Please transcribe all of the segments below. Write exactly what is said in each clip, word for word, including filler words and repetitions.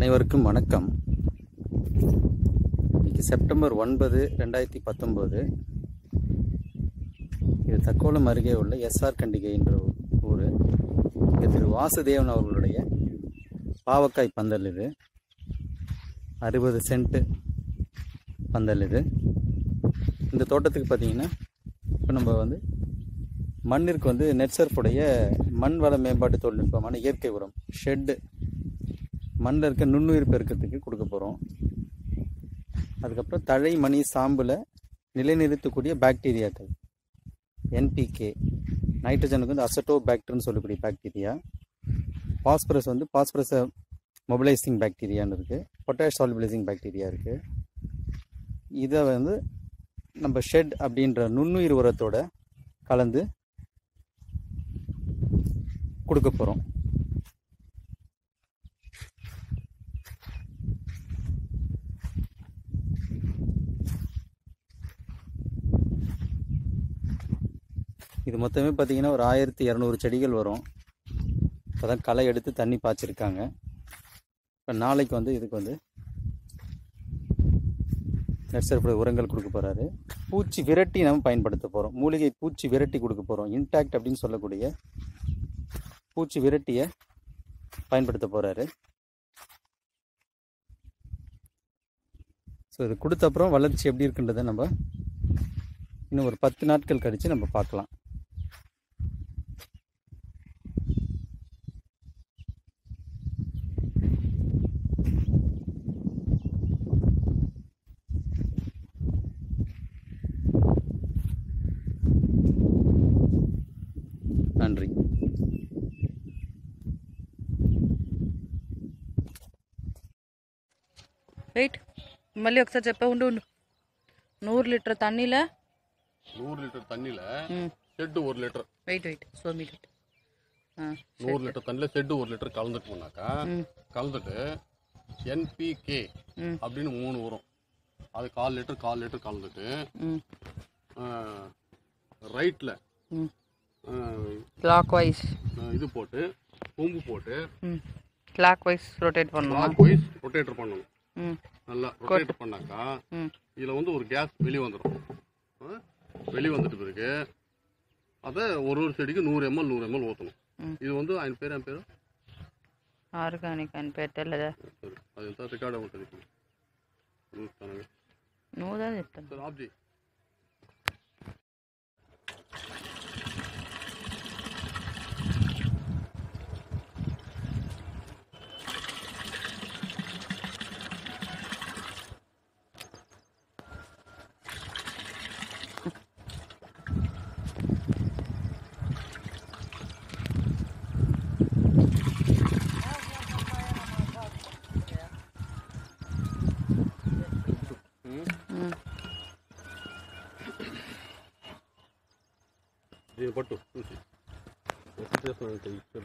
அனைவருக்கும் வணக்கம். இன்னைக்கு செப்டம்பர் ஒன்பது ரெண்டாயிரத்தி பத்தொம்போது. இது தக்கோலம் அருகே உள்ள எஸ்ஆர் கண்டிகை என்ற ஊர். இது திரு வாசுதேவன் அவர்களுடைய பாவக்காய் பந்தல். இது அறுபது சென்ட் பந்தல். இது இந்த தோட்டத்துக்கு பார்த்தீங்கன்னா இப்போ நம்ம வந்து மண்ணிற்கு வந்து நெட்சர்ஃபுடைய மண் வள மேம்பாட்டு தொழில்நுட்பமான இயற்கை உரம் ஷெட் மண்ணில் இருக்க நுண்ணுயிர் பெருக்கத்துக்கு கொடுக்க போகிறோம். அதுக்கப்புறம் தழை மணி சாம்பில் நிலைநிறுத்தக்கூடிய பாக்டீரியாக்கள் என்பிகே, நைட்ரஜனுக்கு வந்து அசட்டோ பாக்டர்னு சொல்லக்கூடிய பாக்டீரியா, பாஸ்பரஸ் வந்து பாஸ்பரஸை மொபிலைசிங் பாக்டீரியான்னு இருக்குது, பொட்டாஷ் சால்பிளைசிங் பாக்டீரியா இருக்குது. இதை வந்து நம்ம ஷெட் அப்படின்ற நுண்ணுயிர் உரத்தோட கலந்து கொடுக்க போகிறோம். இது மொத்தமே பார்த்தீங்கன்னா ஒரு ஆயிரத்தி இரநூறு செடிகள் வரும். இப்போ தான் களை எடுத்து தண்ணி பாய்ச்சிருக்காங்க. இப்போ நாளைக்கு வந்து இதுக்கு வந்து நெட்சர்ஃபுடைய உரங்கள் கொடுக்க போகிறாரு. பூச்சி விரட்டி நம்ம பயன்படுத்த போகிறோம். மூலிகை பூச்சி விரட்டி கொடுக்க போகிறோம். இன்டாக்ட் அப்படின்னு சொல்லக்கூடிய பூச்சி விரட்டியை பயன்படுத்த போகிறாரு. ஸோ இது கொடுத்த அப்புறம் வளர்ச்சி எப்படி இருக்குன்றதை நம்ம இன்னும் ஒரு பத்து நாட்கள் கழித்து நம்ம பார்க்கலாம். நன்றி. రైట్ మళ్ళీ ఒకసారి చెప్ప ఉండు ఉండు నూరు లీటర్ తన్నీల நூறு லிட்டர் தண்ணியில ஷெட் ஒரு லிட்டர் வெயிட் வெயிட் சோமி லிட்டர் நூறு லிட்டர் தண்ணியில ஷெட் ஒரு லிட்டர் கலந்துட்டு போனாக்கா கலந்துட்டு என்பிகே அப்படின்னு மூணு வரும். அது கால் லிட்டர் கால் லிட்டர் கலந்துட்டு ரைட்ல கிளாக் வைஸ் இது போட்டு கொம்பு போட்டு கிளாக் வைஸ் ரொட்டேட் பண்ணணும். கிளாக் வைஸ் ரொட்டேட்டர் பண்ணணும். நல்லா ரொட்டேட் பண்ணாக்கா இதில் வந்து ஒரு கேஸ் வெளியே வந்துடும். வெளியே வந்துட்டு பிறகு அதை ஒரு ஒரு செடிக்கு நூறு எம்எல் நூறு எம்எல் ஊற்றணும். இது வந்து ఆయన பேர் என் பேர் ఆర్గానిక్ అని పేరు తెల్లదా? సరే అది ఎంత రికార్డ్ అవుతుంది ఇప్పుడు చూస్తాను. నువ్వుదా చెప్తాను సార్ ఆబ్జీ దీన్ని పట్టు చూసి ఎక్కడ చేస్తున్నానంటే ఇక్కడ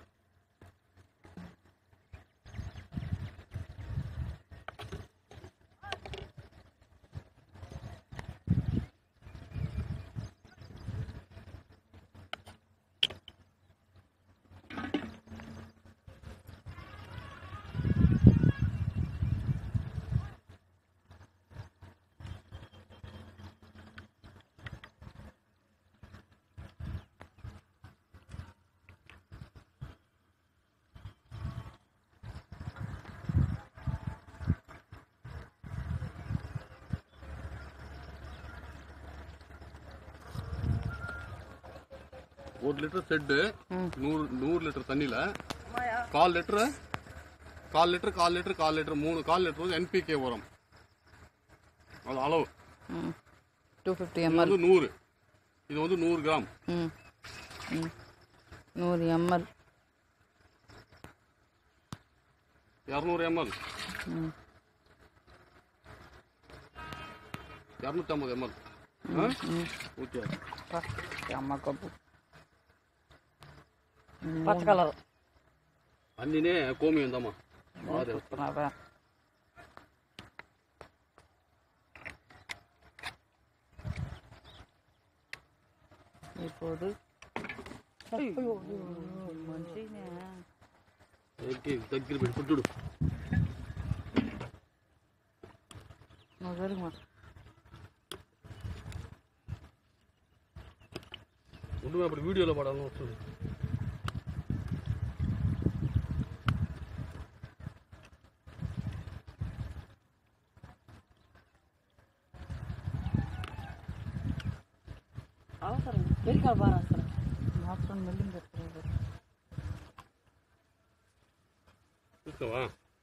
ஒரு லிட்டர் செட்டு நூறு நூறு லிட்டர் தண்ணியில கால் லிட்டரு கால் லிட்டர் கால் லிட்டர் கால் லிட்டர் மூணு கால் லிட்டர் வந்து என்பிகே உரம். அது அளவு டூ ஃபிஃப்டி எம்எல் வந்து நூறு. இது வந்து நூறு கிராம் நூறு எம்எல் இரநூறு எம்எல் இரநூத்தி ஐம்பது எம்எல் ஓகே. అమ్మ కప్పు పచ్చ కలర్ అన్నీనే కోమి ఉందమ్మా చూస్తున్నావా? ఇప్పుడు మంచిగా దగ్గర పెట్టుకుంటుడు வருமா ஒன்றுமே அப்படி வீடியோவில் படாலும் சொல்லு. అవసరం పెరికాలు బాగా రాస్తారు మాత్రం మెల్లింగ్ పెట్టుకోవాలి చూస్తావా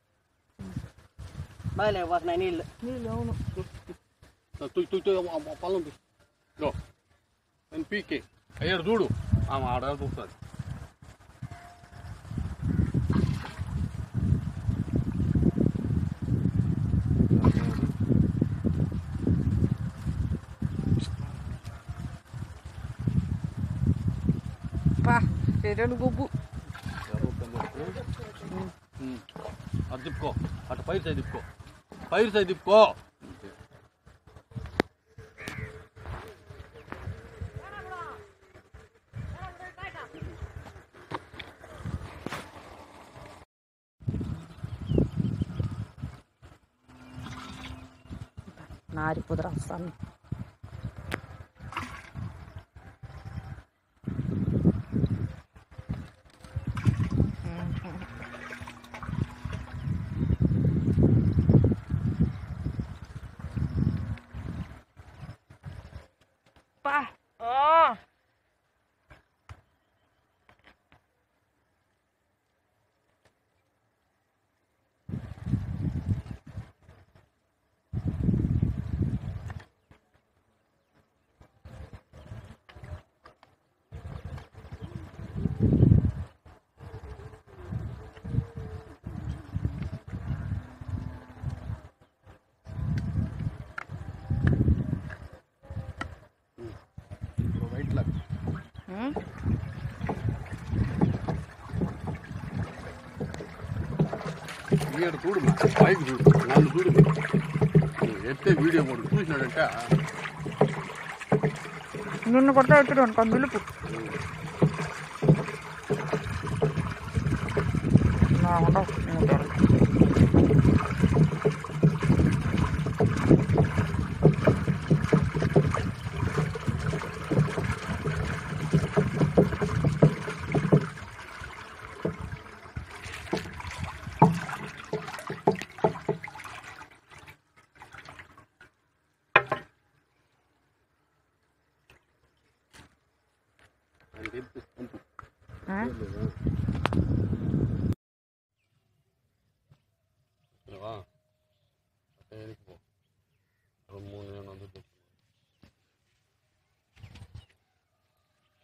బాగాలే పోతున్నాయి నీళ్ళు నీళ్ళు అవును తుయ్ తుయ్ తుయ్ పళ్ళం గో నేను పీకే అయ్యాడు చూడు ఆమె ఆడ చూస్తుంది పా శరీరం గుబ్బు అది తిప్పుకో అటు పైరు సైడ్ తిప్పుకో పైరు సైడ్ తిప్పుకో నారిపోదురా వస్తాను పా వైట్ లాగ్ ఈడ చూడు పైకి చూడు నన్ను చూడు ఎత్తే వీడియో కూడా చూసినాడంటే నిన్ను కొడతా ఎత్తుడు అనుకో నిలుపు నా ఉండవు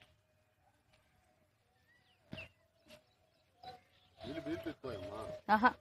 వీళ్ళు బీల్ పెట్టుకోయమ్మా ఆహా